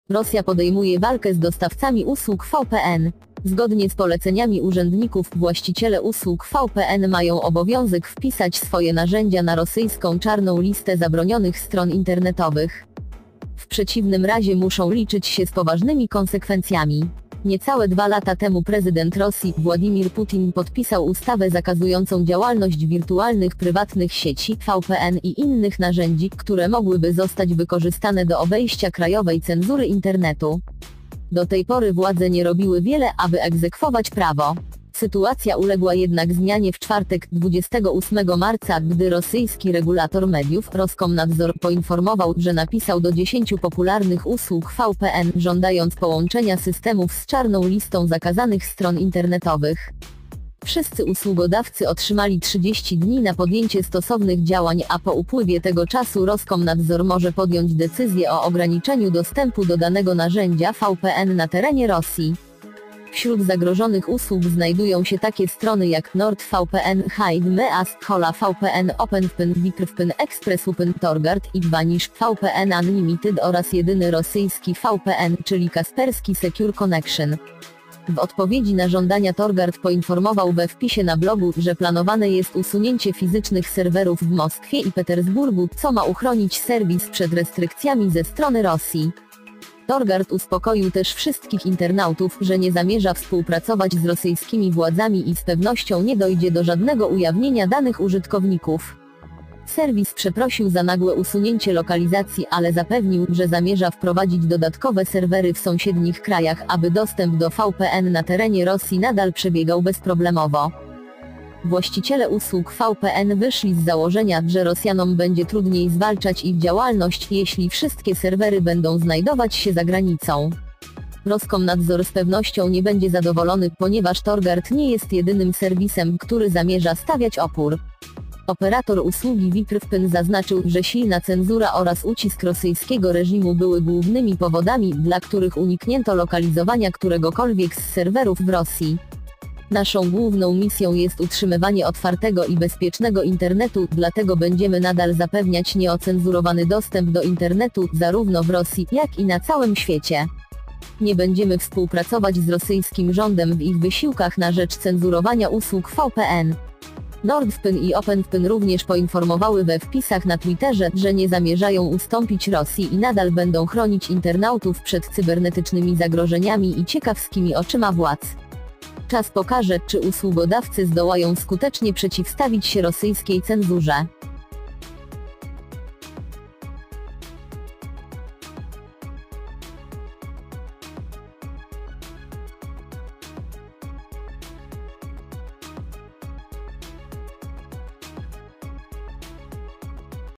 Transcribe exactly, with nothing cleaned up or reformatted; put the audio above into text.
Rosja podejmuje walkę z dostawcami usług V P N. Zgodnie z poleceniami urzędników, właściciele usług V P N mają obowiązek wpisać swoje narzędzia na rosyjską czarną listę zabronionych stron internetowych. W przeciwnym razie muszą liczyć się z poważnymi konsekwencjami. Niecałe dwa lata temu prezydent Rosji, Władimir Putin, podpisał ustawę zakazującą działalność wirtualnych prywatnych sieci, V P N i innych narzędzi, które mogłyby zostać wykorzystane do obejścia krajowej cenzury internetu. Do tej pory władze nie robiły wiele, aby egzekwować prawo. Sytuacja uległa jednak zmianie w czwartek, dwudziestego ósmego marca, gdy rosyjski regulator mediów, Roskomnadzor, poinformował, że napisał do dziesięciu popularnych usług V P N, żądając połączenia systemów z czarną listą zakazanych stron internetowych. Wszyscy usługodawcy otrzymali trzydzieści dni na podjęcie stosownych działań, a po upływie tego czasu Roskomnadzor może podjąć decyzję o ograniczeniu dostępu do danego narzędzia V P N na terenie Rosji. Wśród zagrożonych usług znajdują się takie strony jak NordVPN, HideMeAsk, Hola V P N, OpenVPN, VicRVPN, ExpressVPN, Torgard i Vanish, V P N Unlimited oraz jedyny rosyjski V P N, czyli Kaspersky Secure Connection. W odpowiedzi na żądania Torgard poinformował we wpisie na blogu, że planowane jest usunięcie fizycznych serwerów w Moskwie i Petersburgu, co ma uchronić serwis przed restrykcjami ze strony Rosji. Torgard uspokoił też wszystkich internautów, że nie zamierza współpracować z rosyjskimi władzami i z pewnością nie dojdzie do żadnego ujawnienia danych użytkowników. Serwis przeprosił za nagłe usunięcie lokalizacji, ale zapewnił, że zamierza wprowadzić dodatkowe serwery w sąsiednich krajach, aby dostęp do V P N na terenie Rosji nadal przebiegał bezproblemowo. Właściciele usług V P N wyszli z założenia, że Rosjanom będzie trudniej zwalczać ich działalność, jeśli wszystkie serwery będą znajdować się za granicą. Roskomnadzor z pewnością nie będzie zadowolony, ponieważ Torgard nie jest jedynym serwisem, który zamierza stawiać opór. Operator usługi VicRVPN zaznaczył, że silna cenzura oraz ucisk rosyjskiego reżimu były głównymi powodami, dla których uniknięto lokalizowania któregokolwiek z serwerów w Rosji. Naszą główną misją jest utrzymywanie otwartego i bezpiecznego internetu, dlatego będziemy nadal zapewniać nieocenzurowany dostęp do internetu, zarówno w Rosji, jak i na całym świecie. Nie będziemy współpracować z rosyjskim rządem w ich wysiłkach na rzecz cenzurowania usług V P N. NordVPN i OpenVPN również poinformowały we wpisach na Twitterze, że nie zamierzają ustąpić Rosji i nadal będą chronić internautów przed cybernetycznymi zagrożeniami i ciekawskimi oczyma władz. Czas pokaże, czy usługodawcy zdołają skutecznie przeciwstawić się rosyjskiej cenzurze.